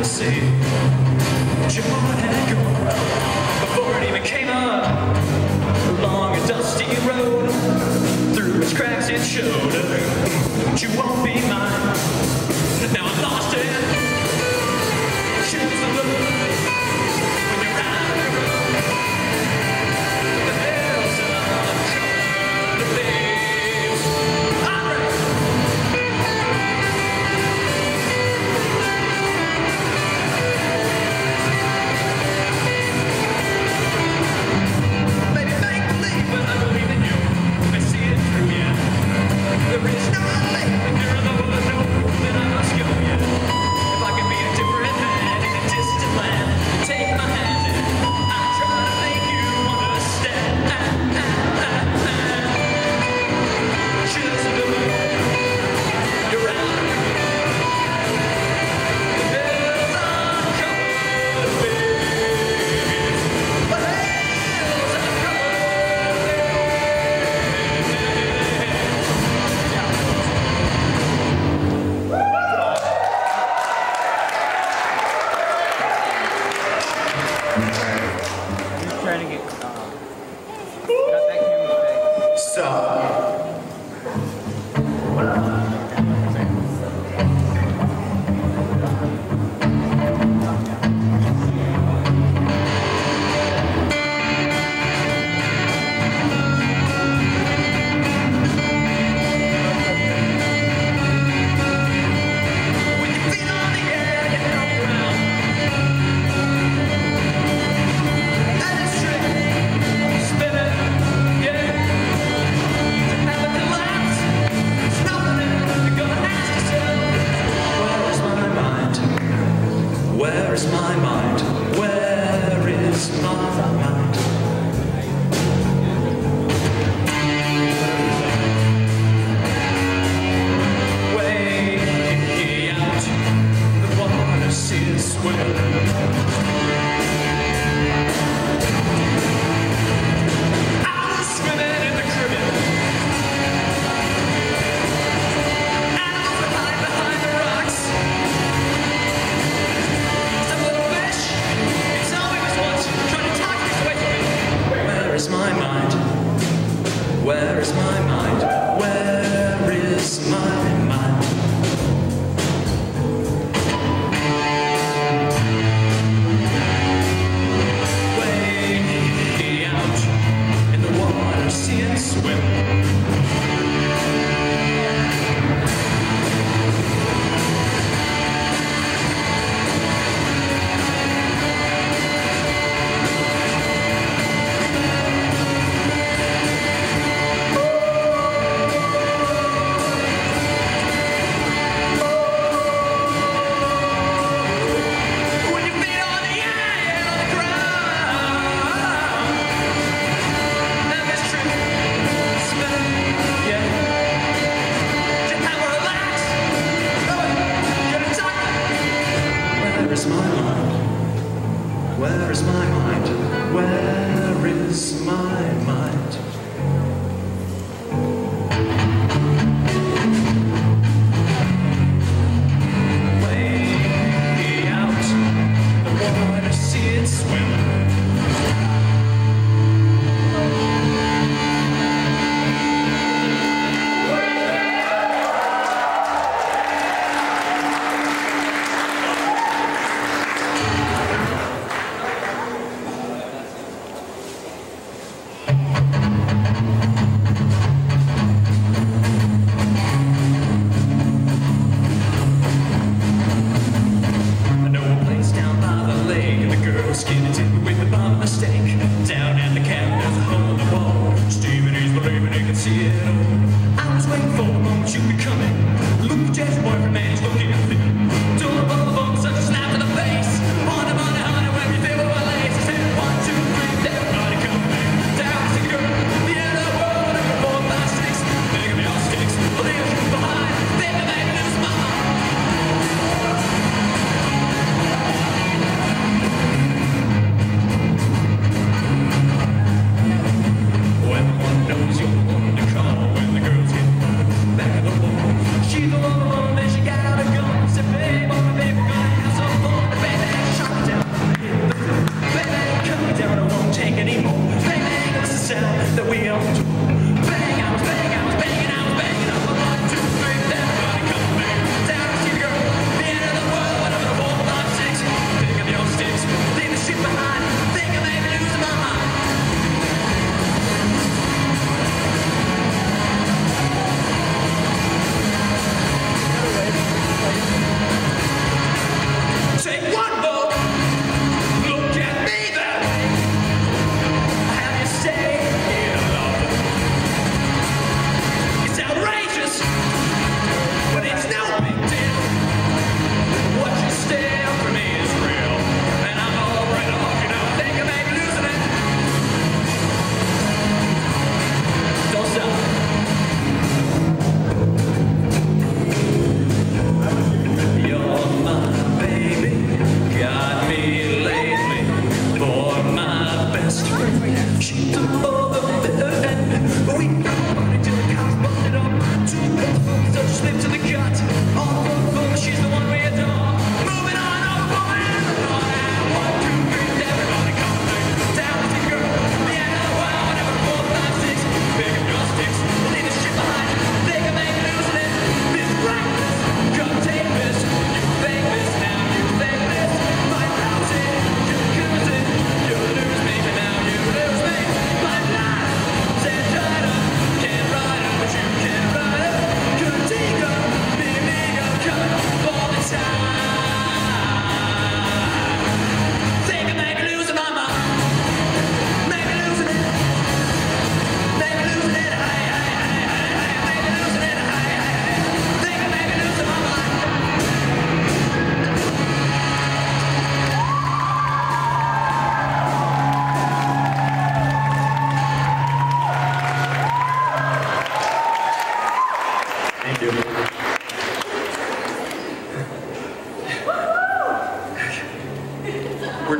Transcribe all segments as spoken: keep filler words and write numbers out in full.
could see what your heart had gone before it even came up. Along a dusty road, through its cracks it showed, but you won't be mine. Now I'm lost in shoes of blue. When you're out the road, the hills are covered with leaves. I'm ready. Baby, make believe, but I believe in you. I see it through you. There is no lake, and there are no road that I must go yet. If I could be a different man in a distant land, take my hand and I'll try to make you understand. Just the moon, you're out. The hills are covered with leaves. The hills are covered with Just trying to get uh, got that camera back. stop. With your feet on the air, you held me round. And it's straight, spinning, yeah. To have a collapse, it's nothing. You're gonna ask yourself, where is my mind? Where is my mind? Where is my mind? Way out, the water sees swim. I was swimming in the Caribbean. Animals that hide behind the rocks. Some little fish, it's all we was watching, trying to talk this away from me. Where is my mind? Where is my mind? Where is my mind? Way out in the water, see it swim. When you feet on the air and on the ground, that is true. Spin, yeah. To have a relax. Oh, get a tuck. Where is my mind? Where is my mind? Where is my mind? Way out, the water, see it swim.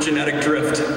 genetic drift.